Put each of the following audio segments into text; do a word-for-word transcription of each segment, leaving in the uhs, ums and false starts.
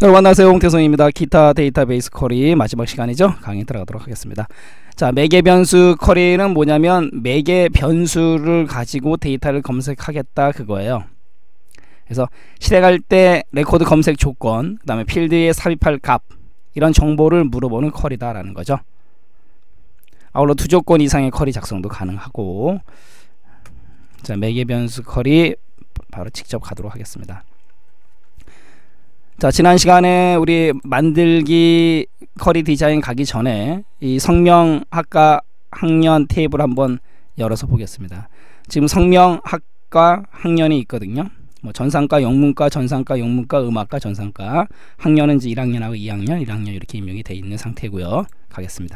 여러분 안녕하세요, 홍태성입니다. 기타 데이터베이스 쿼리 마지막 시간이죠. 강의 들어가도록 하겠습니다. 자, 매개 변수 쿼리는 뭐냐면 매개 변수를 가지고 데이터를 검색하겠다 그거예요. 그래서 실행할 때 레코드 검색 조건, 그 다음에 필드에 삽입할 값, 이런 정보를 물어보는 쿼리다 라는 거죠. 아울러 두 조건 이상의 쿼리 작성도 가능하고. 자, 매개 변수 쿼리 바로 직접 가도록 하겠습니다. 자, 지난 시간에 우리 만들기 쿼리 디자인 가기 전에 이 성명, 학과, 학년 테이블 한번 열어서 보겠습니다. 지금 성명, 학과, 학년이 있거든요. 뭐 전산과, 영문과, 전산과, 영문과, 음악과, 전산과. 학년은 이제 일 학년하고 이 학년, 일 학년 이렇게 임명이 되어 있는 상태고요. 가겠습니다.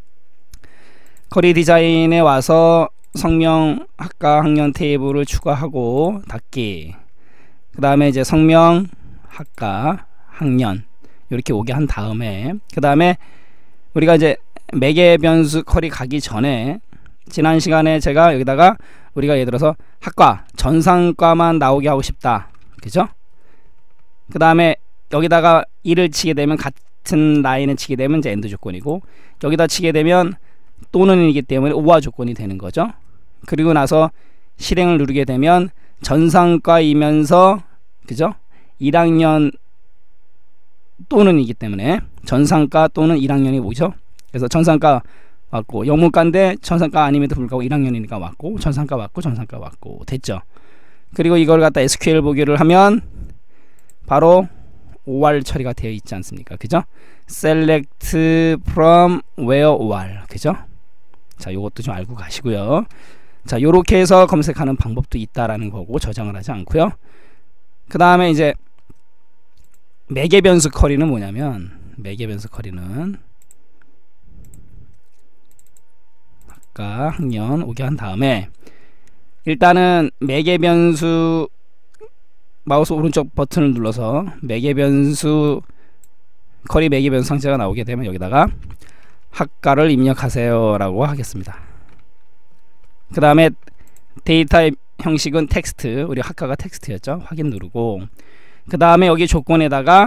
쿼리 디자인에 와서 성명, 학과, 학년 테이블을 추가하고 닫기. 그 다음에 이제 성명, 학과, 학년 이렇게 오게 한 다음에, 그 다음에 우리가 이제 매개 변수 쿼리 가기 전에 지난 시간에 제가 여기다가 우리가 예를 들어서 학과, 전산과만 나오게 하고 싶다, 그죠? 그 다음에 여기다가 일을 치게 되면, 같은 라인을 치게 되면 이제 엔드 조건이고, 여기다 치게 되면 또는이기 때문에 오화 조건이 되는 거죠. 그리고 나서 실행을 누르게 되면 전산과이면서, 그죠? 일 학년 또는이기 때문에 전산과 또는 일 학년이 뭐죠? 그래서 전산과 왔고, 영문과인데 전산과 아님에도 불구하고 일 학년이니까 왔고, 전산과 왔고, 전산과 왔고, 됐죠? 그리고 이걸 갖다 에스큐엘 보기를 하면 바로 오알 처리가 되어 있지 않습니까? 그죠? select from where 오알, 그죠? 자, 요것도 좀 알고 가시고요. 자, 요렇게 해서 검색하는 방법도 있다라는 거고, 저장을 하지 않고요. 그 다음에 이제 매개 변수 쿼리는 뭐냐면, 매개 변수 쿼리는 학과, 학년 오게 한 다음에 일단은 매개 변수, 마우스 오른쪽 버튼을 눌러서 매개 변수 쿼리 매개 변수 상자가 나오게 되면 여기다가 학과를 입력하세요 라고 하겠습니다. 그 다음에 데이터 형식은 텍스트, 우리 학과가 텍스트였죠. 확인 누르고, 그 다음에 여기 조건에다가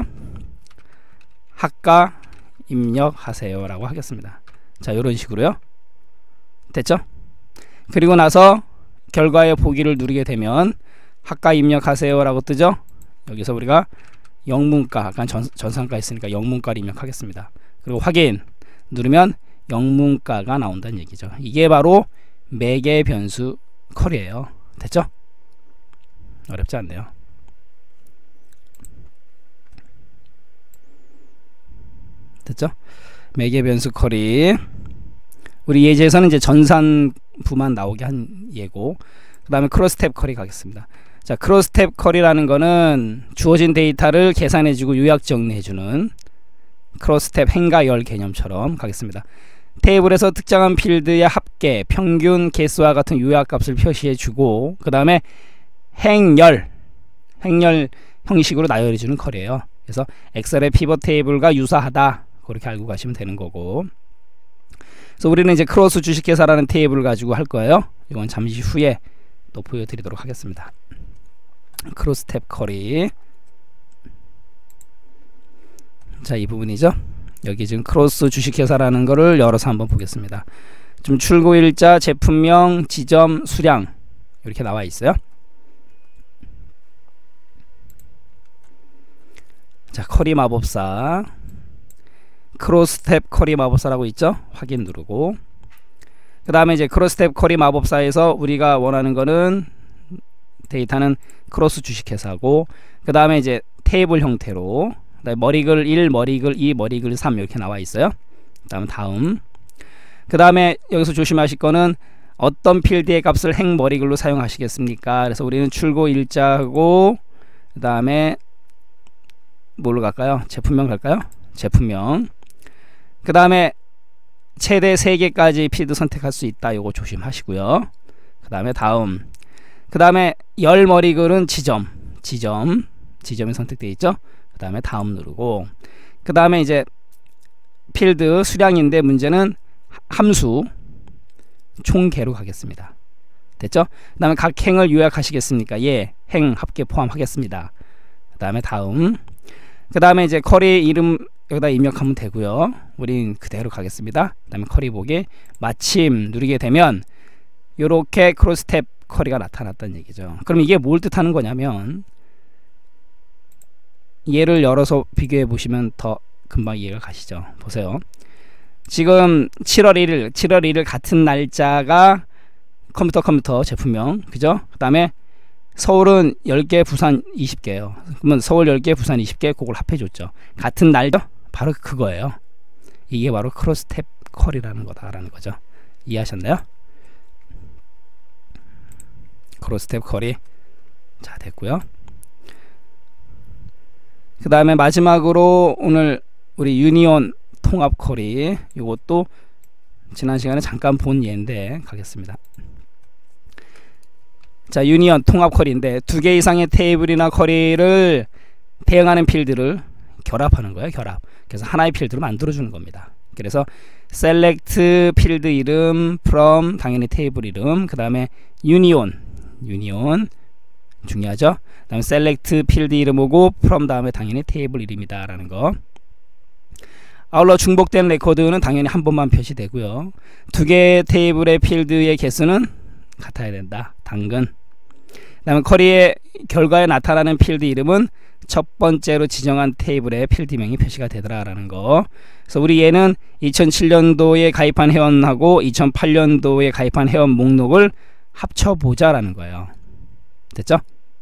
학과 입력하세요 라고 하겠습니다. 자, 이런 식으로요. 됐죠? 그리고 나서 결과의 보기를 누르게 되면 학과 입력하세요 라고 뜨죠. 여기서 우리가 영문과, 약간 전, 전산과 있으니까 영문과를 입력하겠습니다. 그리고 확인 누르면 영문과가 나온다는 얘기죠. 이게 바로 매개 변수 쿼리예요. 됐죠? 어렵지 않네요. 됐죠? 매개 변수 쿼리. 우리 예제에서는 이제 전산부만 나오게 한 예고, 그 다음에 크로스탭 쿼리 가겠습니다. 자, 크로스탭 쿼리라는 거는 주어진 데이터를 계산해주고 요약 정리해주는 크로스탭 행과 열 개념처럼 가겠습니다. 테이블에서 특정한 필드의 합계, 평균, 개수와 같은 요약값을 표시해주고, 그 다음에 행열, 행열 형식으로 나열해주는 쿼리예요. 그래서 엑셀의 피벗 테이블과 유사하다, 그렇게 알고 가시면 되는 거고. 그래서 우리는 이제 크로스 주식회사라는 테이블을 가지고 할 거예요. 이건 잠시 후에 또 보여드리도록 하겠습니다. 크로스탭 쿼리. 자, 이 부분이죠. 여기 지금 크로스 주식회사라는 거를 열어서 한번 보겠습니다. 좀 출고일자, 제품명, 지점, 수량 이렇게 나와 있어요. 자, 쿼리 마법사, 크로스탭 쿼리 마법사라고 있죠. 확인 누르고, 그 다음에 이제 크로스탭 쿼리 마법사에서 우리가 원하는 거는 데이터는 크로스 주식회사고, 그 다음에 이제 테이블 형태로 머리글 일, 머리글 이, 머리글 삼 이렇게 나와 있어요. 그 다음 다음 그 다음에 여기서 조심하실 거는 어떤 필드의 값을 행 머리글로 사용하시겠습니까? 그래서 우리는 출고 일자하고, 그 다음에 뭘로 갈까요? 제품명 갈까요? 제품명. 그 다음에 최대 세 개까지 필드 선택할 수 있다. 요거 조심하시고요. 그 다음에 다음 그 다음에 열 머리글은 지점, 지점 지점이 선택되어 있죠. 그 다음에 다음 누르고, 그 다음에 이제 필드 수량인데 문제는 함수 총개로 가겠습니다. 됐죠? 그 다음에 각 행을 요약하시겠습니까? 예, 행 합계 포함하겠습니다. 그 다음에 다음 그 다음에 이제 쿼리 이름 여기다 입력하면 되고요. 우린 그대로 가겠습니다. 그 다음에 쿼리 보기 마침 누르게 되면 요렇게 크로스탭 쿼리가 나타났다는 얘기죠. 그럼 이게 뭘 뜻하는 거냐면, 얘를 열어서 비교해 보시면 더 금방 이해가 가시죠. 보세요. 지금 칠월 일일 칠월 일일 같은 날짜가 컴퓨터 컴퓨터 제품명, 그죠? 그 다음에 서울은 열 개, 부산 이십 개예요. 그러면 서울 열 개, 부산 이십 개, 그걸 합해줬죠. 같은 날죠? 바로 그거예요. 이게 바로 크로스탭 쿼리라는 거다라는 거죠. 이해하셨나요? 크로스탭 쿼리. 자, 됐고요. 그 다음에 마지막으로 오늘 우리 유니온 통합 쿼리, 이것도 지난 시간에 잠깐 본 예인데 가겠습니다. 자, 유니온 통합 쿼리인데 두 개 이상의 테이블이나 쿼리를 대응하는 필드를 결합하는 거예요. 결합. 그래서 하나의 필드로 만들어 주는 겁니다. 그래서 select 필드 이름, from 당연히 테이블 이름, 그 다음에 union, union 중요하죠. 그 다음에 select 필드 이름 오고 from 다음에 당연히 테이블 이름이다 라는 거. 아울러 중복된 레코드는 당연히 한 번만 표시되고요. 두 개의 테이블의 필드의 개수는 같아야 된다. 당근. 그 다음에 쿼리의 결과에 나타나는 필드 이름은 첫 번째로 지정한 테이블의 필드명이 표시가 되더라 라는 거. 그래서 우리 얘는 이천칠 년도에 가입한 회원하고 이천팔 년도에 가입한 회원 목록을 합쳐보자 라는 거예요. 됐죠?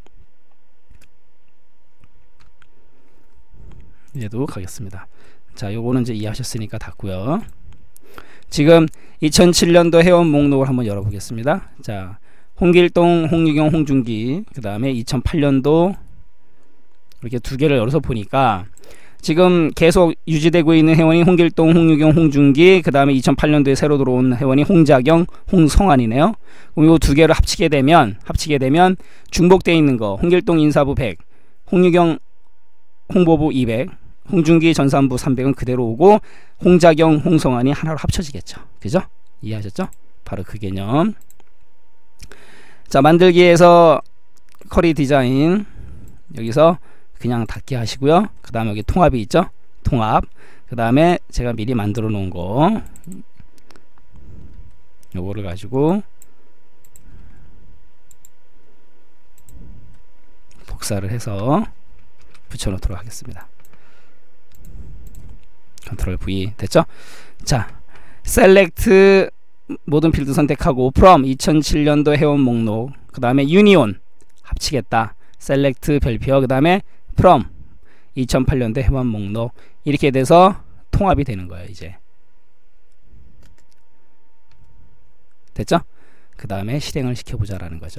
얘도 가겠습니다. 자, 요거는 이제 이해하셨으니까 닫고요. 지금 이천칠 년도 회원 목록을 한번 열어보겠습니다. 자, 홍길동, 홍유경, 홍준기, 그 다음에 이천팔 년도 이렇게 두 개를 열어서 보니까 지금 계속 유지되고 있는 회원이 홍길동, 홍유경, 홍준기, 그 다음에 이천팔 년도에 새로 들어온 회원이 홍자경, 홍성환이네요. 그럼 이 두 개를 합치게 되면 합치게 되면 중복되어 있는 거 홍길동 인사부 백, 홍유경 홍보부 이백, 홍준기 전산부 삼백은 그대로 오고 홍자경, 홍성환이 하나로 합쳐지겠죠. 그죠? 이해하셨죠? 바로 그 개념. 자, 만들기에서 쿼리 디자인 여기서 그냥 닫기 하시고요. 그 다음에 여기 통합이 있죠? 통합. 그 다음에 제가 미리 만들어 놓은 거 요거를 가지고 복사를 해서 붙여 놓도록 하겠습니다. 컨트롤 V. 됐죠? 자, select 모든 필드 선택하고 from 이천칠 년도 회원 목록, 그 다음에 union 합치겠다. select 별표, 그 다음에 from 이천팔 년도 회원 목록, 이렇게 돼서 통합이 되는 거예요. 이제 됐죠? 그 다음에 실행을 시켜보자 라는 거죠.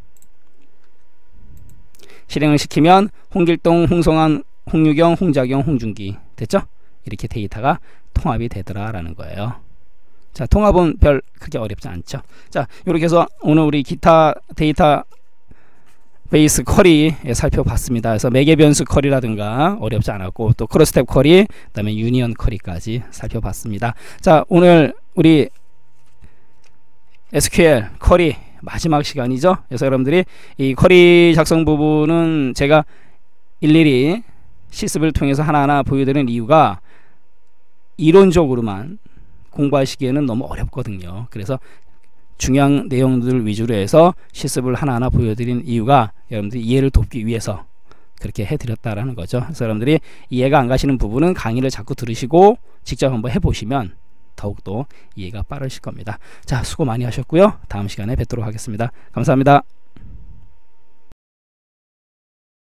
실행을 시키면 홍길동, 홍성환, 홍유경, 홍자경, 홍준기. 됐죠? 이렇게 데이터가 통합이 되더라 라는 거예요. 자, 통합은 별 크게 어렵지 않죠. 자, 이렇게 해서 오늘 우리 기타 데이터 베이스 쿼리 살펴봤습니다. 그래서 매개 변수 쿼리라든가 어렵지 않았고, 또 크로스탭 쿼리, 그 다음에 유니언 쿼리까지 살펴봤습니다. 자, 오늘 우리 에스큐엘 쿼리 마지막 시간이죠. 그래서 여러분들이 이 쿼리 작성 부분은 제가 일일이 실습을 통해서 하나하나 보여드리는 이유가 이론적으로만 공부하시기에는 너무 어렵거든요. 그래서 중요한 내용들 위주로 해서 실습을 하나하나 보여드린 이유가 여러분들이 이해를 돕기 위해서 그렇게 해드렸다라는 거죠. 그래서 여러분들이 이해가 안 가시는 부분은 강의를 자꾸 들으시고 직접 한번 해보시면 더욱더 이해가 빠르실 겁니다. 자, 수고 많이 하셨고요. 다음 시간에 뵙도록 하겠습니다. 감사합니다.